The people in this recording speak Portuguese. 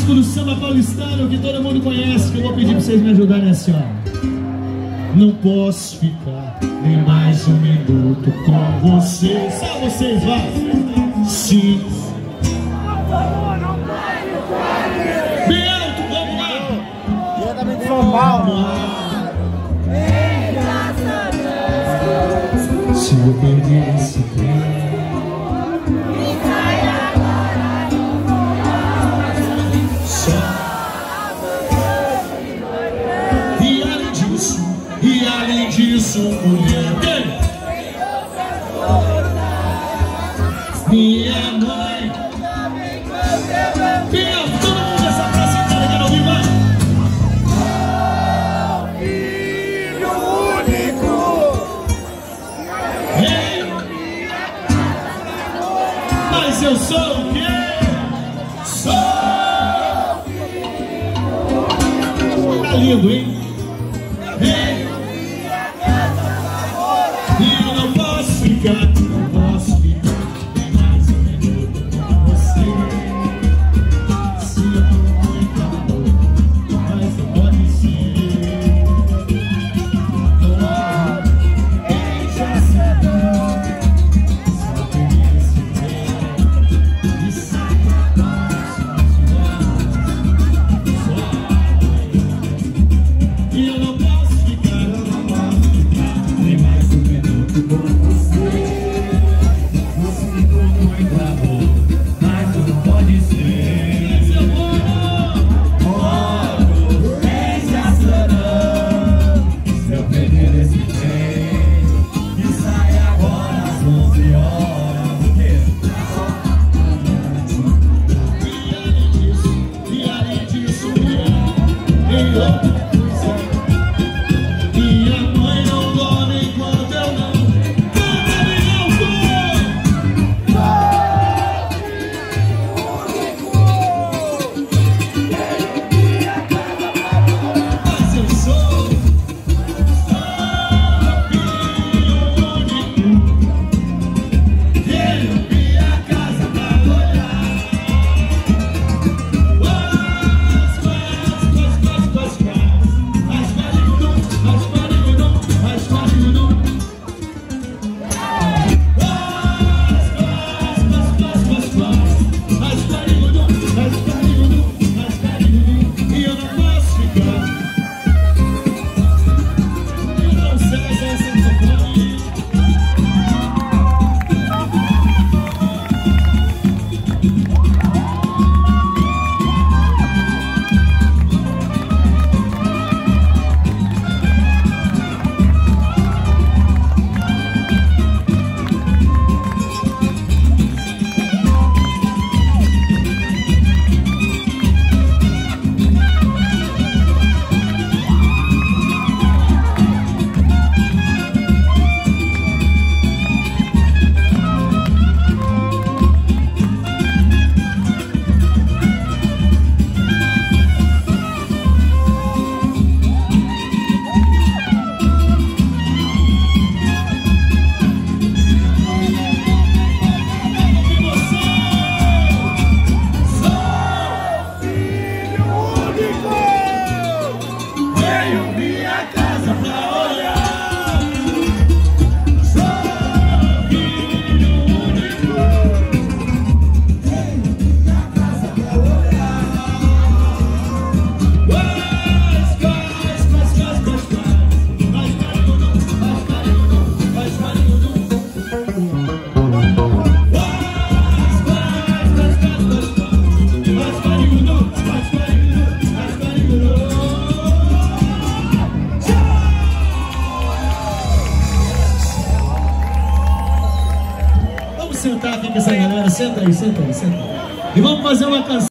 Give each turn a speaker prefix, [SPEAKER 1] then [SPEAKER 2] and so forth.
[SPEAKER 1] clássico do samba paulistano que todo mundo conhece, que eu vou pedir pra vocês me ajudarem assim, ó. Não posso ficar nem mais um minuto com você. Só vocês, vai. Sim. Bem alto, vamos lá.
[SPEAKER 2] Diretamente São Paulo.
[SPEAKER 1] Se eu perder esse trem, e além disso, mulher, minha mãe, bem alto, todo mundo essa praça inteira que não viu, vai.
[SPEAKER 2] Filho único.
[SPEAKER 1] Mas eu sou o quê? Tá lindo, hein? E eu não posso ficar, não posso ficar nem mais um minuto com você. Se eu não ficar, mas não pode ser. Deixa ser bom. Se eu perder esse trem e sair agora, e eu não posso ficar, nem mais um minuto com você. Você ficou muito amor, mas não pode ser. Seu amor, deixa não. Se eu perder esse trem e sai agora às 11 horas, o quê? E além disso, minha mãe não dorme enquanto eu não. Canta bem alto! Mas eu sou filho único. Tenho minha casa pra olhar. Sentar aqui com essa galera, senta aí, senta aí, senta aí. E vamos fazer uma canção.